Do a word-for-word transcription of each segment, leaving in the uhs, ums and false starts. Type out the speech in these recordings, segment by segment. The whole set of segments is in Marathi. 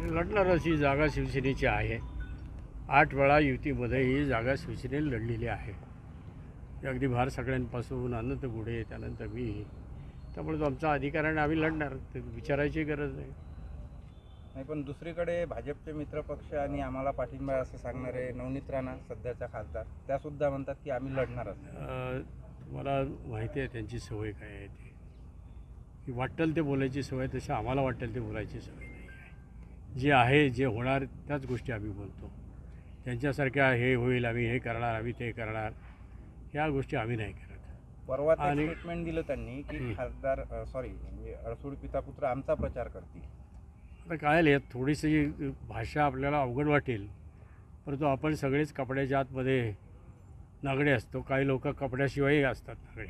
लढणार अशी जागा शिवसेनेची आहे। आठ वेळा युतीमध्ये ही जागा शिवसेनेने लढलेली आहे। अगदी भार सगळ्यांपासून अनंत गुढे त्यानंतर मी, त्यामुळे तो आमचा अधिकार आहे, आम्ही लढणार, ते विचारायची गरज नाही। नाही, पण दुसरीकडे भाजपचे मित्रपक्ष आणि आम्हाला पाठिंबा असं सांगणारे नवनीत राणा सध्याच्या खासदार त्यासुद्धा म्हणतात की आम्ही लढणार असं। मला माहिती आहे त्यांची सवय काय आहे, ती की वाटेल ते बोलायची सवय, तशी आम्हाला वाटेल ते बोलायची सवय नाही आहे। जे आहे जे होणार त्याच गोष्टी आम्ही बोलतो। त्यांच्यासारख्या हे होईल, आम्ही हे करणार, आम्ही ते करणार, ह्या गोष्टी आम्ही नाही करत। परवा आणि स्टेटमेंट दिलं त्यांनी की खासदार सॉरी म्हणजे अडसूळ पिता पुत्र आमचा प्रचार करतील। आता काय यात थोडीशी भाषा आपल्याला अवघड वाटेल, परंतु आपण सगळेच कपड्याच्या आतमध्ये नागडे असतो, काही लोक कपड्याशिवायही असतात नागडे।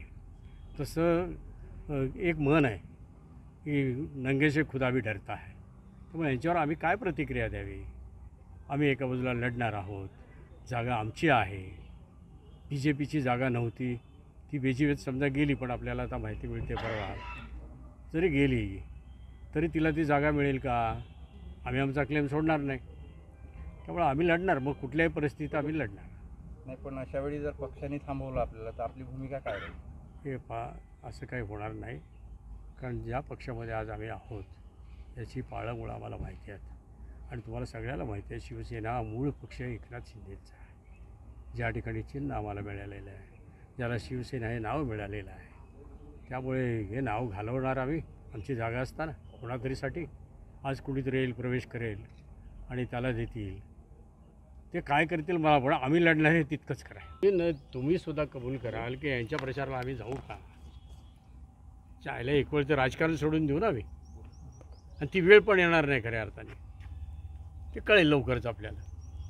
तसं एक म्हण आहे की नंगे से खुदा भी डरता है। त्यामुळे यांच्यावर आम्ही काय प्रतिक्रिया द्यावी? आम्ही एका बाजूला लढणार आहोत, जागा आमची आहे, बी जे पीची जागा नव्हती, ती बेजीवेत समजा गेली, पण आपल्याला आता माहिती मिळते परवा जरी गेली तरी तिला ती जागा मिळेल का? आम्ही आमचा क्लेम सोडणार नाही। त्यामुळे आम्ही लढणार, मग कुठल्याही परिस्थितीत आम्ही लढणार नाही। पण अशा वेळी जर पक्षाने थांबवलं आपल्याला तर आपली भूमिका काय राहील? हे पहा, असं काही होणार नाही, कारण ज्या पक्षामध्ये आज आम्ही आहोत याची पाळंमुळं आम्हाला माहिती आहेत। आणि तुम्हाला सगळ्याला माहिती आहे, शिवसेना मूळ पक्ष एकनाथ शिंदेचा आहे। ज्या ठिकाणी चिन्ह आम्हाला मिळालेलं आहे, ज्याला शिवसेना हे नाव मिळालेलं आहे, त्यामुळे हे नाव घालवणार आम्ही आमची जागा असताना कोणातरीसाठी। आज कुणीतरी येईल, प्रवेश करेल आणि त्याला देतील, ते काय करतील मला पण आम्ही लढणार हे तितकंच करा। तुम्ही सुद्धा कबूल कराल की यांच्या प्रचाराला आम्ही जाऊ का? चायला एक वेळ तर राजकारण सोडून देऊ ना आम्ही, आणि ती वेळ पण येणार नाही खऱ्या अर्थाने, ते कळेल लवकरच आपल्याला।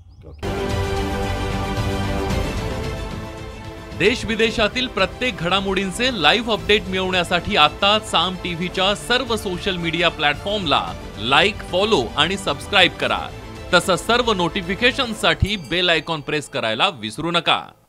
देश विदेशातील प्रत्येक घडामोडींचे लाईव्ह अपडेट मिळवण्यासाठी आता साम टीव्हीच्या सर्व सोशल मीडिया प्लॅटफॉर्मला लाईक, फॉलो आणि सबस्क्राईब करा। तसंच सर्व नोटिफिकेशनसाठी बेल आयकॉन प्रेस करायला विसरू नका।